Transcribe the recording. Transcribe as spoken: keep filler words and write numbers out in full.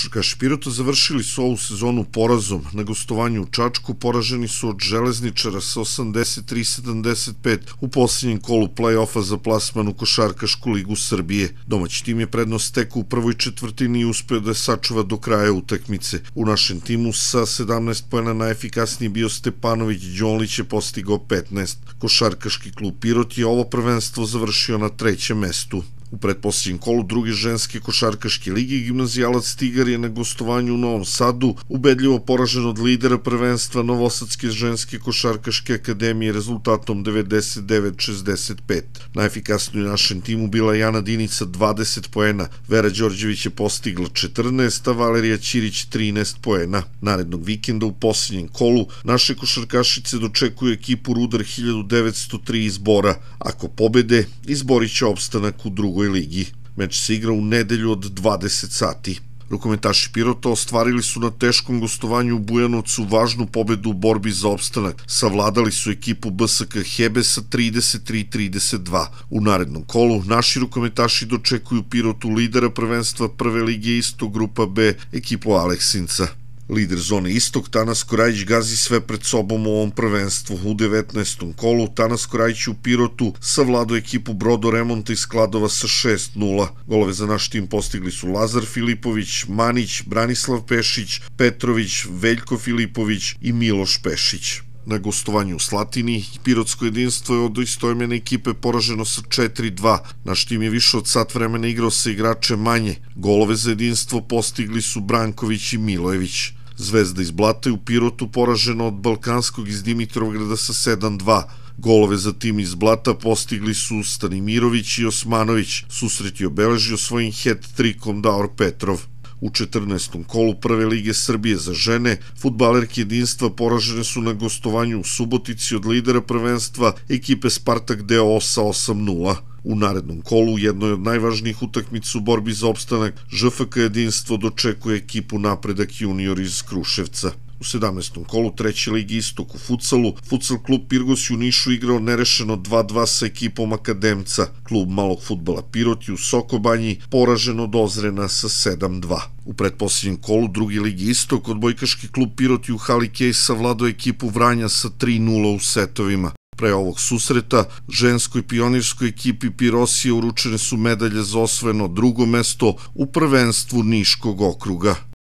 Košarkaši Pirota završili su ovu sezonu porazom. Na gostovanju u Čačku poraženi su od Železničara sa osamdeset tri sedamdeset pet u posljednjem kolu play-offa za plasman u Košarkašku ligu Srbije. Domaći tim je prednost stekao u prvoj četvrtini i uspeo da je sačuva do kraja utakmice. U našem timu sa sedamnaest poena najefikasniji bio Stepanović, Đonlić je postigao petnaest. Košarkaški klub Pirot je ovo prvenstvo završio na trećem mestu. U pretposljednjem kolu druge ženske košarkaške lige Gimnazijalac Tigar je na gostovanju u Novom Sadu ubedljivo poražen od lidera prvenstva Novosadske ženske košarkaške akademije rezultatom devedeset devet šezdeset pet. Najefikasniji u našem timu bila je Jana Dinica dvadeset poena, Vera Đorđević je postigla četrnaest, a Valerija Ćirić trinaest poena. Narednog vikenda u posljednjem kolu naše košarkašice dočekuju ekipu Rudar hiljadu devetsto tri iz Bora. Ako pobede, izborit će opstanak u drugoj ligi. Meč se igra u nedelju od dvadeset sati. Rukometaši Pirota ostvarili su na teškom gostovanju u Bujanovcu važnu pobedu u borbi za opstanak. Savladali su ekipu B S K Hebe sa trideset tri trideset dva. U narednom kolu naši rukometaši dočekuju Pirotu lidera prvenstva prve lige Istok grupa B, ekipu Aleksinca. Lider zone Istok, Tanas Korajić, gazi sve pred sobom u ovom prvenstvu. U devetnaestom kolu Tanas Korajić u Pirotu savladao ekipu Brodo Remonta iz Kladova sa šest nula. Golove za naš tim postigli su Lazar Filipović, Manić, Branislav Pešić, Petrović, Veljko Filipović i Miloš Pešić. Na gostovanju u Slatini, Pirotsko jedinstvo je od istoimene ekipe poraženo sa četiri dva. Naš tim je više od sat vremena igrao sa igrače manje. Golove za jedinstvo postigli su Branković i Milojević. Zvezda iz Blata je u Pirotu poražena od Balkanskog iz Dimitrovgrada sa sedam dva. Golove za tim iz Blata postigli su Stanimirović i Osmanović. Susret je obeležio svojim hat-trikom Davor Petrov. U četrnaestom kolu prve lige Srbije za žene, fudbalerke jedinstva poražene su na gostovanju u Subotici od lidera prvenstva ekipe Spartak D O sa osam nula. U narednom kolu, u jednoj od najvažnijih utakmica u borbi za opstanak, Ž F K jedinstvo dočekuje ekipu Napredak junior iz Kruševca. U sedamnaestom kolu treće ligi Istok u futsalu, futsal klub Pirgos u Nišu igrao nerešeno dva dva sa ekipom Akademca. Klub malog fudbala Pirot je u Sokobanji poražen od Ozrena sa sedam dva. U pretposljednjem kolu druge ligi Istok, odbojkaški klub Pirot je u Hali Kej savladao ekipu Vranja sa tri nula u setovima. Pre ovog susreta, ženskoj pionirskoj ekipi Pirosije uručene su medalje za osvojeno drugo mesto u prvenstvu Niškog okruga.